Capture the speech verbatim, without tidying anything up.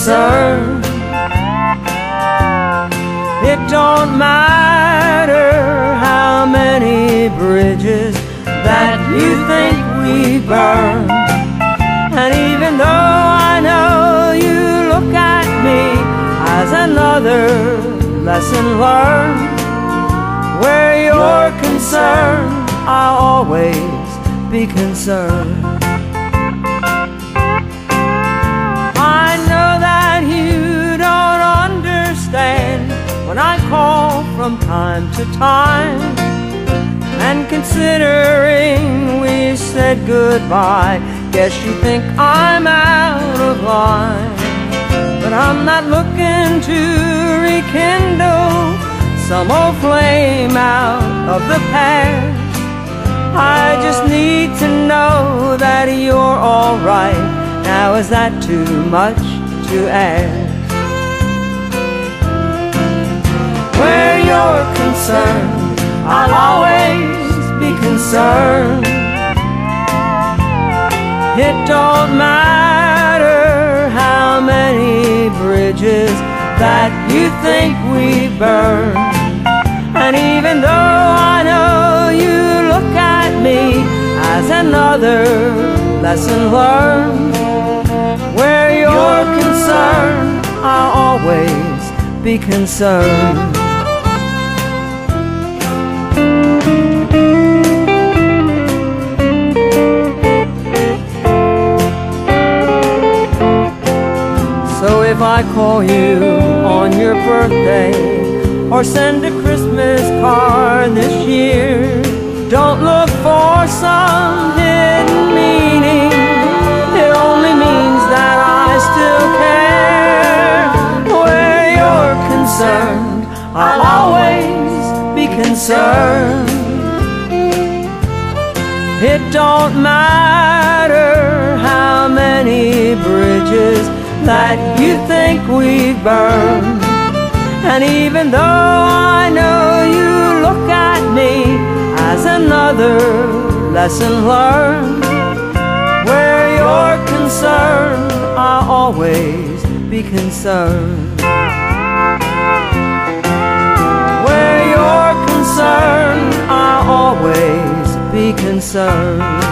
concerned. It don't matter how many bridges that you think we burned. And even though I know you look at me as another lesson learned, where you're concerned, I'll always be concerned. I know that you don't understand when I call from time to time, and considering we said goodbye, guess you think I'm out of line. But I'm not looking to rekindle some old flame out of the past. I just need to know that you're alright. Now is that too much to ask? Where you're concerned, I'll always be concerned. It don't matter how many bridges that you think we burned. And even though I know you look at me as another lesson learned, where you're concerned, I'll always be concerned. So if I call you on your birthday or send a Christmas card this year, don't look for some hidden meaning. It only means that I still care. Where you're concerned, I'll always be concerned. It don't matter how many bridges that you think we've burned. And even though I know you look at me as another lesson learned, where you're concerned, I'll always be concerned. Where you're concerned, I'll always be concerned.